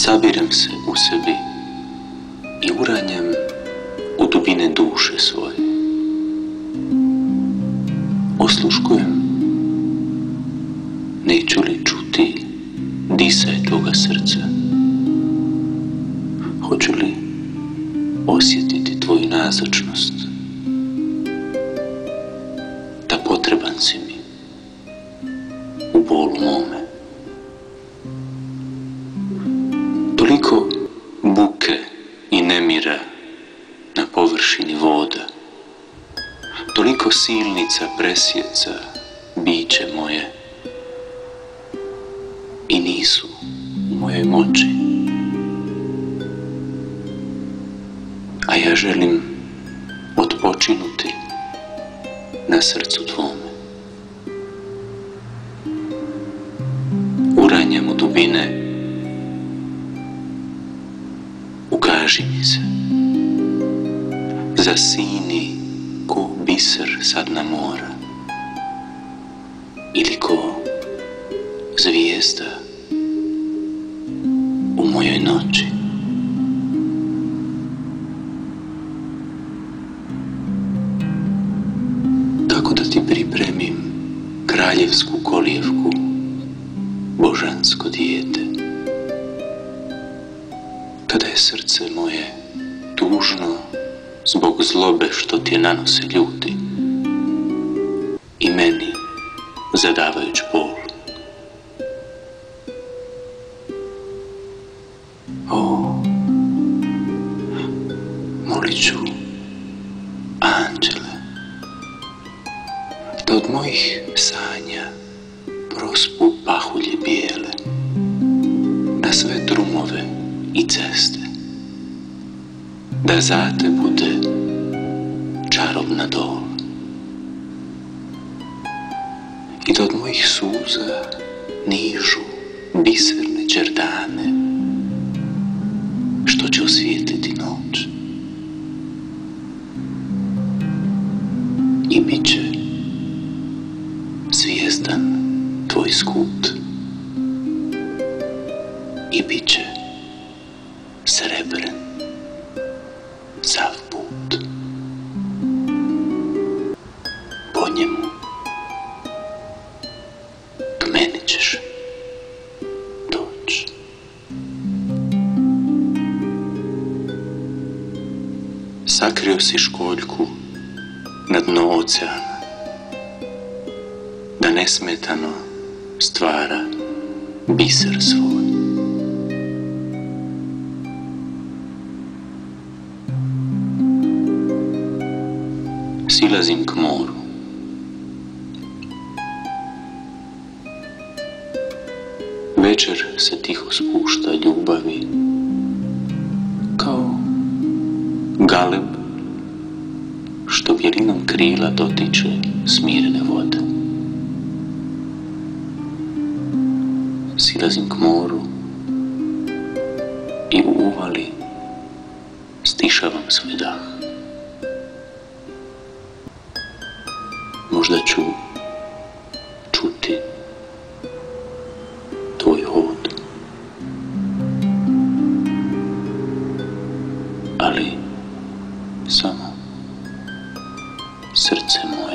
Sabirem se u sebi i uranjam u dubine duše svoje. Osluškujem, neću li čuti disaj tvoga srca? Hoću li osjetiti tvoju nazočnost? Da potreban si mi u bolu mome. Toliko buke i nemira na površini voda, toliko silnica presjeca biće moje i nisu u mojoj moći. A ja želim otpočinuti na srcu tvome. Uranjam u dubine, ukaži mi se, zasini ko biser sad na mora ili ko zvijezda u mojoj noći. Tako da ti pripremim kraljevsku kolijevku, božansko dijete. Kada je srce moje tužno zbog zlobe što ti je nanose ljudi i meni zadavajuć bol. O, molit ću anđele da od mojih sanja prospu pahulje bijele na sve drumove i ceste, da zate bude čarobna dol i da od mojih suza nižu biserne đerdane što će osvijetliti noć i bit će zvijezdan tvoj skut i bit će srebren sav put. Po njemu k meni ćeš doći. Sakrio si školjku na dno oceana, da nesmetano stvara biser svoj. Silazim k moru. Večer se tiho spušta ljubavi kao galeb što bjelinom krila dotiče smirene vode. Silazim k moru i u uvali stišavam svoj dah. Možda ću čuti tvoj hod, ali samo srce moje